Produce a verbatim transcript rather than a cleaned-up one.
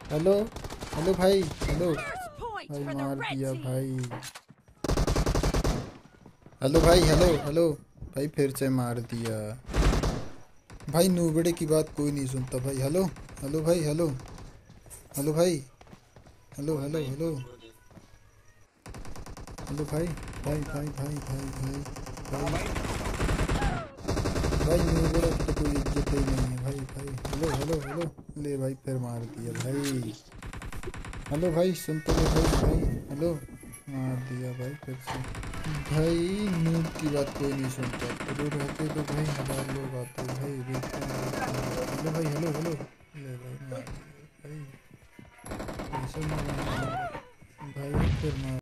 Hello hello भाई hello भाई मार दिया भाई। हेलो भाई हेलो हेलो भाई फिर से मार दिया भाई। नूबड़े की बात कोई नहीं सुनता भाई। हेलो हेलो भाई हेलो हेलो भाई हेलो हेलो हेलो हेलो भाई भाई भाई भाई भाई भाई भाई भाई नूबड़े की तो कोई इज्जत ही नहीं है भाई भाई। हेलो हेलो हेलो ले भाई फिर मार दिया भाई। हेलो भाई सुन तो ले भाई भाई हेलो मार दिया भाई फिर से। भाई नूब की बात कोई नहीं सुनता। तो रहते तो भाई हजार लोग आते भाई। देखते हैं देखते हैं देखते हैं। हेलो भाई हेलो हेलो ले भाई मार दिया भाई। कैसे मारा भाई फिर मार